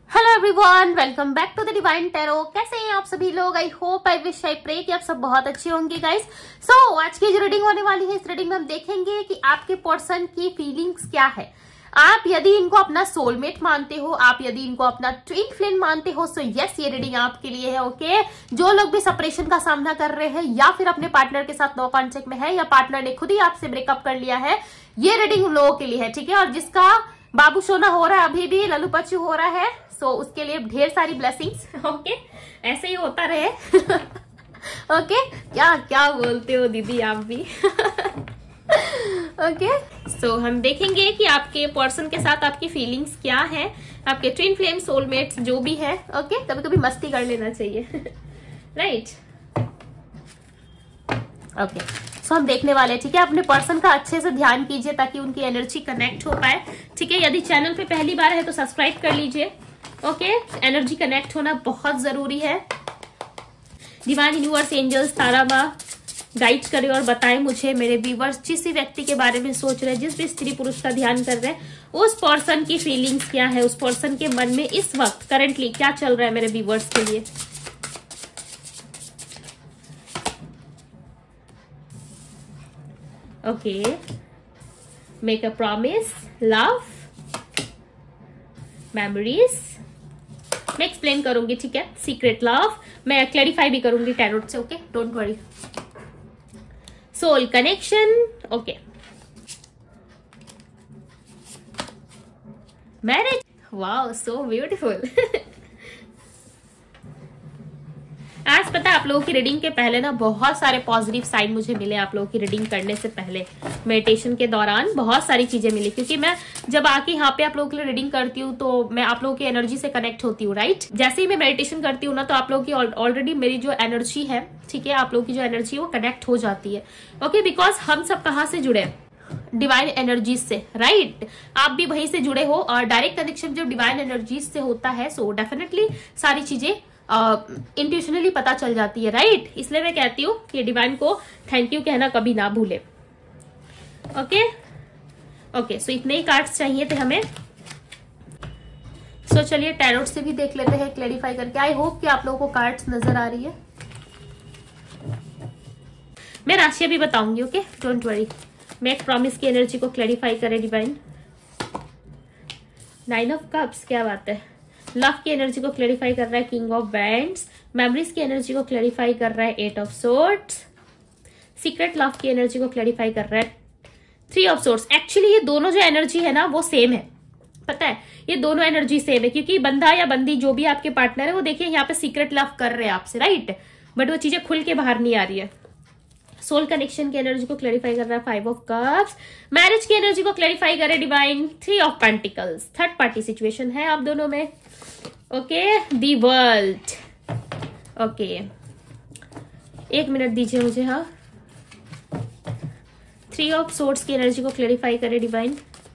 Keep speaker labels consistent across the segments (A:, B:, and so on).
A: Hello everyone, welcome back to the divine tarot. कैसे हैं आप सभी लोग? I hope, I wish, I pray कि आप सब बहुत अच्छे होंगे गाइस। सो आज की जो रीडिंग होने वाली है, इस रीडिंग में हम देखेंगे कि आपके पर्सन की फीलिंग्स क्या है। आप यदि इनको अपना सोलमेट मानते हो, आप यदि इनको अपना ट्विन फ्लेम मानते हो, सो यस, ये रीडिंग आपके लिए है। ओके, जो लोग भी सेपरेशन का सामना कर रहे हैं या फिर अपने पार्टनर के साथ नो कॉन्टेक्ट में है या पार्टनर ने खुद ही आपसे ब्रेकअप कर लिया है, ये रीडिंग उन लोगों के लिए है। ठीक है, और जिसका बाबू सोना हो रहा है, अभी भी लल्लू पच्चू हो रहा है, सो उसके लिए ढेर सारी ब्लेसिंग्स। ओके, ऐसे ही होता रहे। ओके, क्या क्या बोलते हो दीदी आप भी? ओके, सो हम देखेंगे कि आपके पर्सन के साथ आपकी फीलिंग्स क्या है, आपके ट्विन फ्लेम सोलमेट्स जो भी है। ओके, कभी कभी मस्ती कर लेना चाहिए। राइट। ओके, सो हम देखने वाले हैं। ठीक है, अपने पर्सन का अच्छे से ध्यान कीजिए ताकि उनकी एनर्जी कनेक्ट हो पाए। ठीक है, यदि चैनल पे पहली बार है तो सब्सक्राइब कर लीजिए। ओके, एनर्जी कनेक्ट होना बहुत जरूरी है। डिवाइन यूनिवर्स, एंजल्स, तारा माँ गाइड करे और बताएं मुझे, मेरे व्यूवर्स जिस भी व्यक्ति के बारे में सोच रहे हैं, जिस भी स्त्री पुरुष का ध्यान कर रहे हैं, उस पर्सन की फीलिंग्स क्या है, उस पर्सन के मन में इस वक्त करंटली क्या चल रहा है मेरे व्यूवर्स के लिए। Okay, make a promise, love, memories मैं एक्सप्लेन करूंगी। ठीक है, सीक्रेट लव मैं क्लैरिफाई भी करूंगी टैरोट से। Okay, don't worry. Soul connection, okay, marriage, wow so beautiful. आज पता है आप लोगों की रीडिंग के पहले ना बहुत सारे पॉजिटिव साइन मुझे मिले। आप लोगों की रीडिंग करने से पहले मेडिटेशन के दौरान बहुत सारी चीजें मिली, क्योंकि मैं जब आके यहाँ पे आप लोगों के लिए रीडिंग करती हूँ तो मैं आप लोगों की एनर्जी से कनेक्ट होती हूँ। राइट, जैसे ही मैं मेडिटेशन करती हूँ ना तो आप लोगों की ऑलरेडी मेरी जो एनर्जी है, ठीक है, आप लोगों की जो एनर्जी है वो कनेक्ट हो जाती है। ओके, बिकॉज हम सब कहाँ से जुड़े हैं? डिवाइन एनर्जीज से। राइट, आप भी वहीं से जुड़े हो और डायरेक्ट कनेक्शन जब डिवाइन एनर्जीज से होता है सो डेफिनेटली सारी चीजें इंट्यूशनली पता चल जाती है। राइट, इसलिए मैं कहती हूँ कि डिवाइन को थैंक यू कहना कभी ना भूले। ओके ओके, सो इतने ही कार्ड्स चाहिए थे हमें। सो चलिए टैरोट से भी देख लेते हैं क्लैरिफाई करके। आई होप कि आप लोगों को कार्ड्स नजर आ रही है। मैं राशियां भी बताऊंगी। Okay, don't worry. मैं एक प्रॉमिस की एनर्जी को क्लैरिफाई करें डिवाइन। 9 ऑफ कप्स, क्या बात है। लव की एनर्जी को क्लैरिफाई कर रहा है किंग ऑफ वैंड्स। मेमोरीज की एनर्जी को क्लैरिफाई कर रहा है 8 ऑफ सोर्ड्स। सीक्रेट लव की एनर्जी को क्लैरिफाई कर रहा है 3 ऑफ सोर्ड्स। एक्चुअली ये दोनों जो एनर्जी है ना वो सेम है। पता है, ये दोनों एनर्जी सेम है, क्योंकि बंदा या बंदी जो भी आपके पार्टनर है वो देखिए यहाँ पे सीक्रेट लव कर रहे हैं आपसे। राइट, बट वो चीजें खुल के बाहर नहीं आ रही है। सोल कनेक्शन की एनर्जी को क्लैरिफाई कर रहा है 5 ऑफ कप्स। मैरिज की एनर्जी को क्लैरिफाई करे divine 3 of pentacles. Third party situation है आप दोनों में। Okay, the world. Okay, 1 minute दीजिए मुझे। हाँ, 3 ऑफ सोर्ड्स की एनर्जी को क्लैरिफाई करे डिवाइन।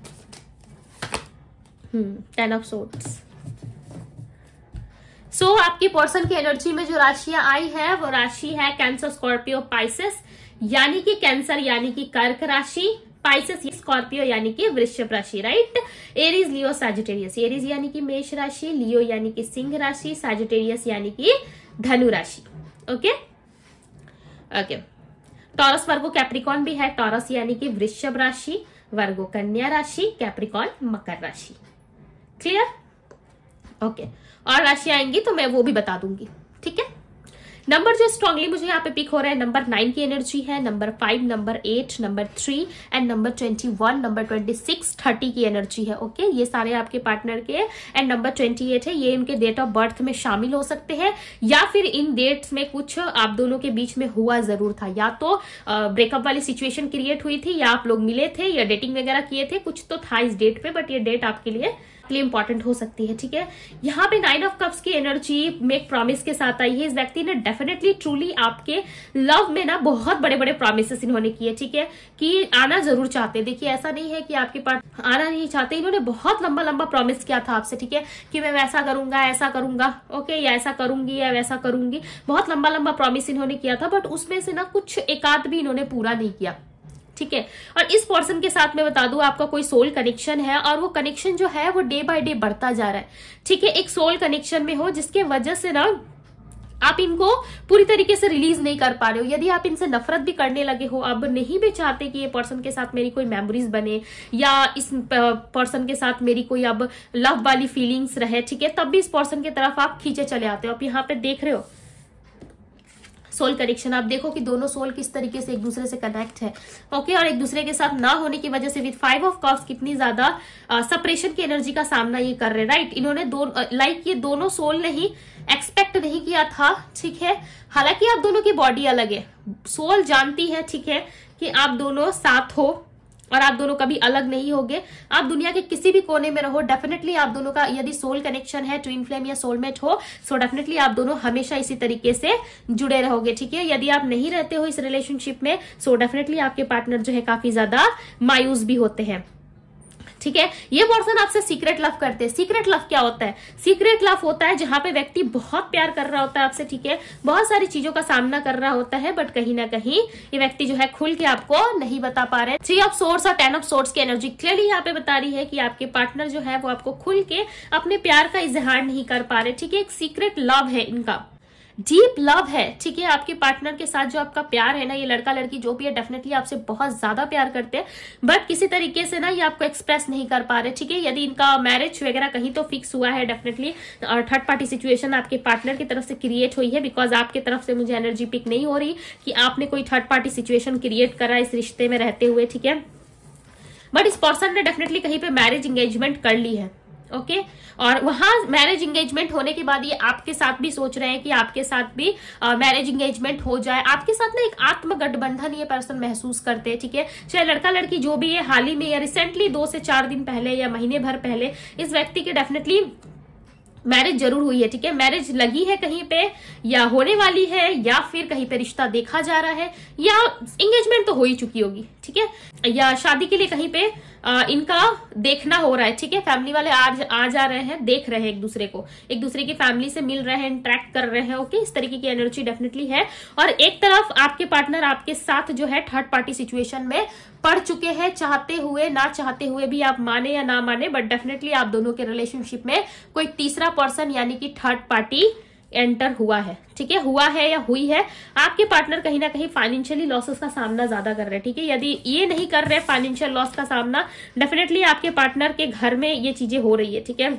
A: 10 of swords. सो आपकी पर्सन की एनर्जी में जो राशियां आई है वो राशि है कैंसर, स्कॉर्पियो, पाइसेस यानी कि कैंसर यानी कि कर्क राशि, पाइसेस स्कॉर्पियो यानी कि वृषभ राशि। Right, Aries, Leo, Sagittarius. Aries यानी कि मेष राशि, लियो यानी कि सिंह राशि, सैजिटेरियस यानी कि धनु राशि। Okay okay, Taurus, Virgo, Capricorn भी है। टॉरस यानी कि वृषभ राशि, वर्गो कन्या राशि, कैप्रिकॉन मकर राशि। क्लियर? ओके, और राशि आएंगी तो मैं वो भी बता दूंगी। ठीक है, नंबर जो स्ट्रांगली मुझे यहाँ पे पिक हो रहा है, नंबर 9 की एनर्जी है, number 5, number 8, number 3 and number 21, number 26, 30 की एनर्जी है। ओके, ये सारे आपके पार्टनर के एंड नंबर 28 है, ये इनके डेट ऑफ बर्थ में शामिल हो सकते हैं या फिर इन डेट्स में कुछ आप दोनों के बीच में हुआ जरूर था। या तो ब्रेकअप वाली सिचुएशन क्रिएट हुई थी या आप लोग मिले थे या डेटिंग वगैरह किए थे, कुछ तो था इस डेट पे, बट ये डेट आपके लिए इंपॉर्टेंट हो सकती है। ठीक है, यहाँ पे 9 ऑफ कप्स की एनर्जी मेक प्रॉमिस के साथ आई है। इस व्यक्ति ने डेफिनेटली ट्रूली आपके लव में ना बहुत बड़े बड़े प्रॉमिसेस इन्होंने किए। ठीक है, कि आना जरूर चाहते। देखिए, ऐसा नहीं है कि आपके पास आना नहीं चाहते, इन्होंने बहुत लंबा लंबा प्रॉमिस किया था आपसे। ठीक है, कि मैं वैसा करूंगा, ऐसा करूंगा, ओके, या ऐसा करूंगी या वैसा करूंगी। बहुत लंबा लंबा प्रॉमिस इन्होंने किया था, बट उसमें से ना कुछ एकाध भी इन्होंने पूरा नहीं किया। ठीक है। और इस पर्सन के साथ मैं बता दूं आपका कोई सोल कनेक्शन है और वो कनेक्शन जो है वो डे बाय डे बढ़ता जा रहा है, ठीक है। एक सोल कनेक्शन में हो जिसके वजह से ना आप इनको पूरी तरीके से रिलीज नहीं कर पा रहे हो। यदि आप इनसे नफरत भी करने लगे हो, अब नहीं भी चाहते कि ये पर्सन के साथ मेरी कोई मेमोरीज बने या इस पर्सन के साथ मेरी कोई अब लव वाली फीलिंग्स रहे, ठीक है, तब भी इस पर्सन की तरफ आप खींचे चले आते हो। आप यहाँ पे देख रहे हो सोल कनेक्शन, आप देखो कि दोनों सोल किस तरीके से एक दूसरे से कनेक्ट है, ओके। और एक दूसरे के साथ ना होने की वजह से विद 5 ऑफ कप्स कितनी ज्यादा सेपरेशन की एनर्जी का सामना ये कर रहे हैं, राइट। इन्होंने ये दोनों सोल ने ही एक्सपेक्ट नहीं किया था, ठीक है। हालांकि आप दोनों की बॉडी अलग है, सोल जानती है, ठीक है, कि आप दोनों साथ हो और आप दोनों कभी अलग नहीं होगे। आप दुनिया के किसी भी कोने में रहो, डेफिनेटली आप दोनों का यदि सोल कनेक्शन है, ट्विन फ्लेम या सोलमेट हो, सो डेफिनेटली आप दोनों हमेशा इसी तरीके से जुड़े रहोगे, ठीक है। यदि आप नहीं रहते हो इस रिलेशनशिप में, सो डेफिनेटली आपके पार्टनर जो है काफी ज्यादा मायूस भी होते हैं, ठीक है। ये पर्सन आपसे सीक्रेट लव करते हैं। सीक्रेट लव क्या होता है? सीक्रेट लव होता है जहां पे व्यक्ति बहुत प्यार कर रहा होता है आपसे, ठीक है, बहुत सारी चीजों का सामना कर रहा होता है, बट कहीं ना कहीं ये व्यक्ति जो है खुल के आपको नहीं बता पा रहे। 3 ऑफ सोर्ड्स और 10 ऑफ सोर्ड्स की एनर्जी क्लियरली यहाँ पे बता रही है कि आपके पार्टनर जो है वो आपको खुल के अपने प्यार का इजहार नहीं कर पा रहे, ठीक है। एक सीक्रेट लव है इनका, डीप लव है, ठीक है। आपके पार्टनर के साथ जो आपका प्यार है ना, ये लड़का लड़की जो भी है डेफिनेटली आपसे बहुत ज्यादा प्यार करते हैं, बट किसी तरीके से ना ये आपको एक्सप्रेस नहीं कर पा रहे, ठीक है। यदि इनका मैरिज वगैरह कहीं तो फिक्स हुआ है डेफिनेटली, और थर्ड पार्टी सिचुएशन आपके पार्टनर की तरफ से क्रिएट हुई है, बिकॉज आपके तरफ से मुझे एनर्जी पिक नहीं हो रही कि आपने कोई थर्ड पार्टी सिचुएशन क्रिएट करा इस रिश्ते में रहते हुए, ठीक है। बट इस पर्सन ने डेफिनेटली कहीं पे मैरिज एंगेजमेंट कर ली है, ओके। और वहां मैरिज एंगेजमेंट होने के बाद ये आपके साथ भी सोच रहे हैं कि आपके साथ भी मैरिज एंगेजमेंट हो जाए। आपके साथ ना एक आत्मगठबंधन ये पर्सन महसूस करते हैं, ठीक है। चाहे लड़का लड़की जो भी है, हाल ही में या रिसेंटली 2 से 4 दिन पहले या महीने भर पहले इस व्यक्ति के डेफिनेटली मैरिज जरूर हुई है, ठीक है। मैरिज लगी है कहीं पे या होने वाली है, या फिर कहीं पे रिश्ता देखा जा रहा है, या एंगेजमेंट तो हो ही चुकी होगी, ठीक है, या शादी के लिए कहीं पे इनका देखना हो रहा है, ठीक है। फैमिली वाले आ जा रहे हैं, देख रहे हैं एक दूसरे को, एक दूसरे की फैमिली से मिल रहे हैं, इंटरेक्ट कर रहे हैं, ओके। इस तरीके की एनर्जी डेफिनेटली है। और एक तरफ आपके पार्टनर आपके साथ जो है थर्ड पार्टी सिचुएशन में पड़ चुके हैं, चाहते हुए ना चाहते हुए भी, आप माने या ना माने, बट डेफिनेटली आप दोनों के रिलेशनशिप में कोई तीसरा पर्सन यानी कि थर्ड पार्टी एंटर हुआ है, ठीक है, हुआ है या हुई है। आपके पार्टनर कहीं ना कहीं फाइनेंशियली लॉसेस का सामना ज्यादा कर रहे हैं, ठीक है। यदि ये नहीं कर रहे फाइनेंशियल लॉस का सामना, डेफिनेटली आपके पार्टनर के घर में ये चीजें हो रही है, ठीक है।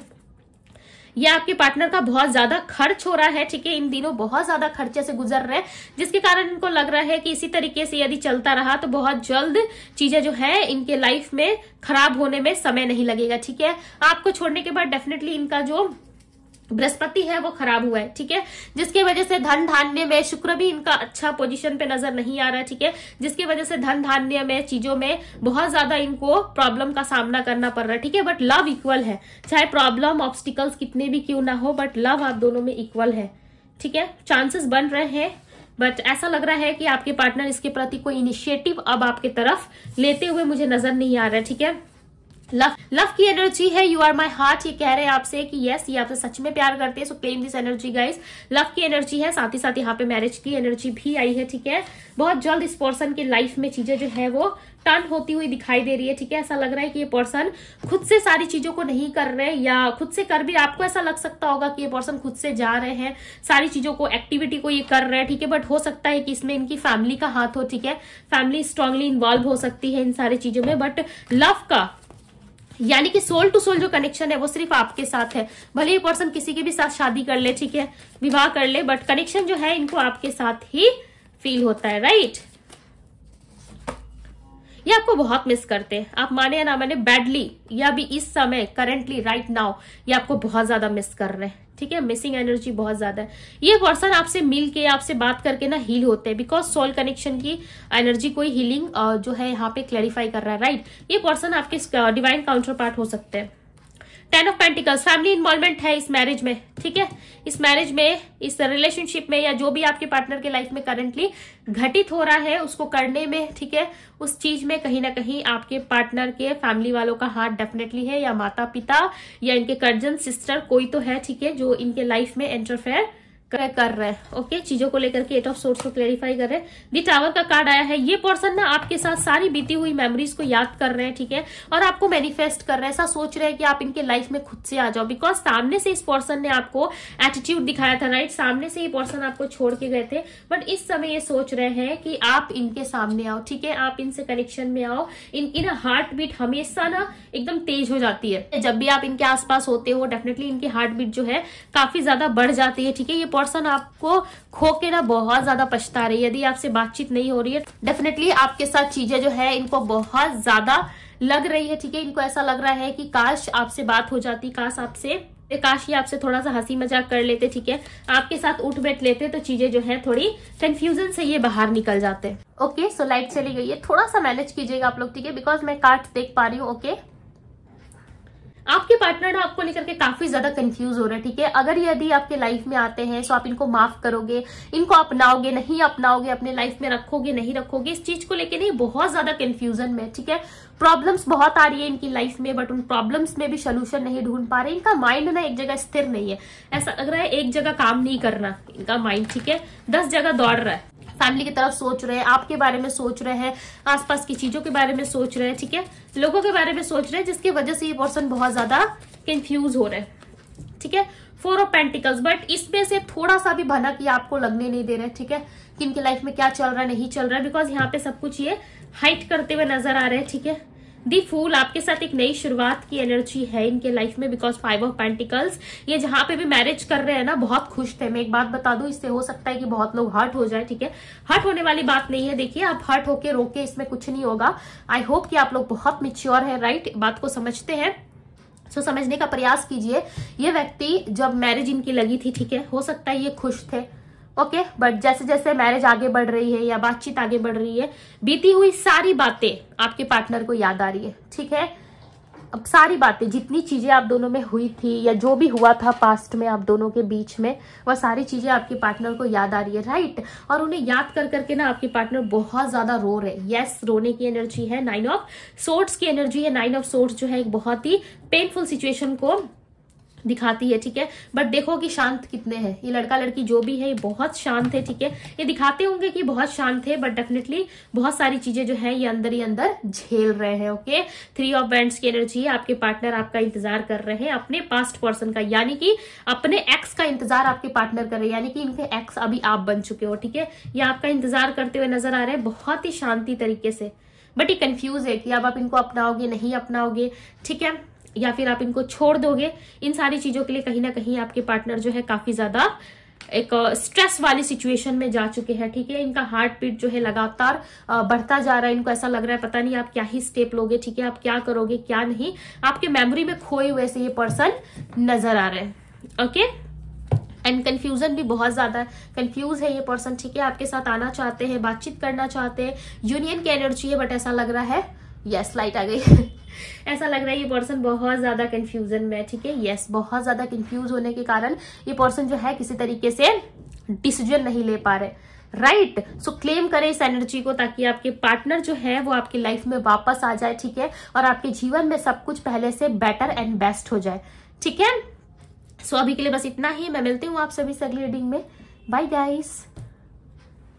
A: या आपके पार्टनर का बहुत ज्यादा खर्च हो रहा है, ठीक है, इन दिनों बहुत ज्यादा खर्चे से गुजर रहे हैं, जिसके कारण इनको लग रहा है कि इसी तरीके से यदि चलता रहा तो बहुत जल्द चीजें जो है इनके लाइफ में खराब होने में समय नहीं लगेगा, ठीक है। आपको छोड़ने के बाद डेफिनेटली इनका जो बृहस्पति है वो खराब हुआ है, ठीक है, जिसकी वजह से धन धान्य में, शुक्र भी इनका अच्छा पोजीशन पे नजर नहीं आ रहा है, ठीक है, जिसकी वजह से धन धान्य में, चीजों में बहुत ज्यादा इनको प्रॉब्लम का सामना करना पड़ रहा है, ठीक है। बट लव इक्वल है, चाहे प्रॉब्लम ऑब्स्टिकल्स कितने भी क्यों ना हो, बट लव आप दोनों में इक्वल है, ठीक है। चांसेस बन रहे हैं, बट ऐसा लग रहा है कि आपके पार्टनर इसके प्रति कोई इनिशिएटिव अब आपके तरफ लेते हुए मुझे नजर नहीं आ रहा है, ठीक है। लव की एनर्जी है, यू आर माई हार्ट, ये कह रहे हैं आपसे कि यस ये आपसे सच में प्यार करते हैं, so claim this energy guys. Love की एनर्जी है, साथ ही साथ यहाँ पे मैरिज की एनर्जी भी आई है, ठीक है। बहुत जल्द इस पर्सन की लाइफ में चीजें जो है वो टर्न होती हुई दिखाई दे रही है, ठीक है। ऐसा लग रहा है कि ये पर्सन खुद से सारी चीजों को नहीं कर रहे, या खुद से कर भी, आपको ऐसा लग सकता होगा कि ये पर्सन खुद से जा रहे हैं, सारी चीजों को, एक्टिविटी को ये कर रहे हैं, ठीक है। बट हो सकता है कि इसमें इनकी फैमिली का हाथ हो, ठीक है, फैमिली स्ट्रांगली इन्वॉल्व हो सकती है इन सारी चीजों में। बट लव का यानी कि सोल टू सोल जो कनेक्शन है वो सिर्फ आपके साथ है। भले ये पर्सन किसी के भी साथ शादी कर ले, ठीक है, विवाह कर ले, बट कनेक्शन जो है इनको आपके साथ ही फील होता है, राइट। ये आपको बहुत मिस करते हैं, आप माने या ना माने, बैडली, या भी इस समय करंटली राइट नाउ ये आपको बहुत ज्यादा मिस कर रहे हैं, ठीक है। मिसिंग एनर्जी बहुत ज्यादा है। ये पर्सन आपसे मिल के, आपसे बात करके ना हील होते हैं, बिकॉज सोल कनेक्शन की एनर्जी कोई हीलिंग जो है यहाँ पे क्लैरिफाई कर रहा है, राइट। ये पर्सन आपके डिवाइन काउंटर पार्ट हो सकते हैं। 10 ऑफ पेंटिकल्स, फैमिली इन्वॉल्वमेंट है इस मैरिज में, ठीक है। इस मैरिज में, इस रिलेशनशिप में, या जो भी आपके पार्टनर के लाइफ में करंटली घटित हो रहा है उसको करने में, ठीक है, उस चीज में कहीं ना कहीं आपके पार्टनर के फैमिली वालों का हाथ डेफिनेटली है, या माता पिता या इनके कजन सिस्टर कोई तो है, ठीक है, जो इनके लाइफ में इंटरफेयर कर रहे हैं। ओके, चीजों को लेकर के 8 ऑफ सोर्ड्स को क्लैरिफाई कर रहे हैं। दी टावर का कार्ड आया है। ये पर्सन ना आपके साथ सारी बीती हुई मेमोरीज को याद कर रहे हैं, ठीक है, और आपको मैनिफेस्ट कर रहे हैं, ऐसा सोच रहे हैं कि आप इनके लाइफ में खुद से आ जाओ। बिकॉज सामने से इस पर्सन ने आपको एटीट्यूड दिखाया था, राइट, सामने से ये पर्सन आपको छोड़ के गए थे, बट इस समय ये सोच रहे हैं कि आप इनके सामने आओ, ठीक है, आप इनसे कनेक्शन में आओ। इनकी ना हार्ट बीट हमेशा ना एकदम तेज हो जाती है जब भी आप इनके आसपास होते हो। डेफिनेटली इनकी हार्ट बीट जो है काफी ज्यादा बढ़ जाती है, ठीक है। ये पर्सन आपको खो के ना बहुत ज्यादा पछता रही है। यदि आपसे बातचीत नहीं हो रही है, डेफिनेटली आपके साथ चीजें जो है इनको बहुत ज्यादा लग रही है, ठीक है। इनको ऐसा लग रहा है कि काश आपसे बात हो जाती, काश ये आपसे थोड़ा सा हंसी मजाक कर लेते, ठीक है, आपके साथ उठ बैठ लेते, तो चीजें जो है थोड़ी कंफ्यूजन से ये बाहर निकल जाते। ओके, सो लाइट चली गई है, थोड़ा सा मैनेज कीजिएगा आप लोग, ठीक है, बिकॉज मैं कार्ड देख पा रही हूँ। ओके, आपके पार्टनर ना आपको लेकर के काफी ज्यादा कंफ्यूज हो रहे हैं, ठीक है। अगर यदि आपके लाइफ में आते हैं तो आप इनको माफ करोगे, इनको अपनाओगे, नहीं अपनाओगे, अपने लाइफ में रखोगे, नहीं रखोगे, इस चीज को लेकर नहीं बहुत ज्यादा कंफ्यूजन में, ठीक है। प्रॉब्लम्स बहुत आ रही है इनकी लाइफ में, बट उन प्रॉब्लम्स में भी सोल्यूशन नहीं ढूंढ पा रहे। इनका माइंड ना एक जगह स्थिर नहीं है, ऐसा लग रहा है एक जगह काम नहीं करना इनका माइंड, ठीक है, 10 जगह दौड़ रहा है। फैमिली की तरफ सोच रहे हैं, आपके बारे में सोच रहे हैं, आसपास की चीजों के बारे में सोच रहे हैं, ठीक है, लोगों के बारे में सोच रहे हैं, जिसकी वजह से ये पर्सन बहुत ज्यादा कंफ्यूज हो रहे हैं, ठीक है। 4 ऑफ पेंटिकल्स, बट इसमें से थोड़ा सा भी भनक ये आपको लगने नहीं दे रहे, ठीक है, कि इनकी लाइफ में क्या चल रहा है, नहीं चल रहा है, बिकॉज यहाँ पे सब कुछ ये हाइड करते हुए नजर आ रहे हैं, ठीक है। दी फूल, आपके साथ एक नई शुरुआत की एनर्जी है इनके लाइफ में, बिकॉज 5 ऑफ पेंटिकल्स, ये जहां पे भी मैरिज कर रहे हैं ना बहुत खुश थे। मैं एक बात बता दूं, इससे हो सकता है कि बहुत लोग हर्ट हो जाए, ठीक है, हर्ट होने वाली बात नहीं है। देखिए, आप हर्ट होके रोके, इसमें कुछ नहीं होगा। आई होप कि आप लोग बहुत मैच्योर है, राइट, बात को समझते हैं, सो समझने का प्रयास कीजिए। ये व्यक्ति जब मैरिज इनकी लगी थी, ठीक है, हो सकता है ये खुश थे, ओके, बट जैसे जैसे मैरिज आगे बढ़ रही है या बातचीत आगे बढ़ रही है, बीती हुई सारी बातें आपके पार्टनर को याद आ रही है, ठीक है। अब सारी बातें, जितनी चीजें आप दोनों में हुई थी या जो भी हुआ था पास्ट में आप दोनों के बीच में, वह सारी चीजें आपके पार्टनर को याद आ रही है, राइट। और उन्हें याद कर करके ना आपके पार्टनर बहुत ज्यादा रो रहे हैं। यस, रोने की एनर्जी है, 9 ऑफ सोर्ड्स की एनर्जी है। 9 ऑफ सोर्ड्स जो है एक बहुत ही पेनफुल सिचुएशन को दिखाती है, ठीक है, बट देखो कि शांत कितने हैं ये लड़का लड़की जो भी है, ये बहुत शांत है, ठीक है। ये दिखाते होंगे कि बहुत शांत है, बट डेफिनेटली बहुत सारी चीजें जो है ये अंदर ही अंदर झेल रहे हैं। ओके, 3 ऑफ बैंड्स की एनर्जी है। आपके पार्टनर आपका इंतजार कर रहे हैं, अपने पास्ट पर्सन का, यानी कि अपने एक्स का इंतजार आपके पार्टनर कर रहे हैं, यानी कि इनके एक्स अभी आप बन चुके हो, ठीक है। ये आपका इंतजार करते हुए नजर आ रहे हैं बहुत ही शांति तरीके से, बट ये कंफ्यूज है कि अब आप इनको अपनाओगे, नहीं अपनाओगे, ठीक है, या फिर आप इनको छोड़ दोगे। इन सारी चीजों के लिए कहीं ना कहीं आपके पार्टनर जो है काफी ज्यादा एक स्ट्रेस वाली सिचुएशन में जा चुके हैं, ठीक है। इनका हार्ट बीट जो है लगातार बढ़ता जा रहा है। इनको ऐसा लग रहा है पता नहीं आप क्या ही स्टेप लोगे, ठीक है, आप क्या करोगे क्या नहीं। आपके मेमोरी में खोए हुए से ये पर्सन नजर आ रहे हैं, ओके। एंड कंफ्यूजन भी बहुत ज्यादा है, कंफ्यूज है ये पर्सन, ठीक है। आपके साथ आना चाहते हैं, बातचीत करना चाहते हैं, यूनियन की एनर्जी है, बट ऐसा लग रहा है, यस, लाइट आ गई ऐसा लग रहा है ये पर्सन बहुत ज्यादा कंफ्यूजन में है, ठीक है। यस, बहुत ज्यादा कंफ्यूज होने के कारण ये पर्सन जो है किसी तरीके से डिसीजन नहीं ले पा रहे, राइट। सो क्लेम करें इस एनर्जी को, ताकि आपके पार्टनर जो है वो आपकी लाइफ में वापस आ जाए, ठीक है, और आपके जीवन में सब कुछ पहले से बेटर एंड बेस्ट हो जाए, ठीक है। सो अभी के लिए बस इतना ही। मैं मिलती हूँ आप सभी से अगली रीडिंग में। Bye guys.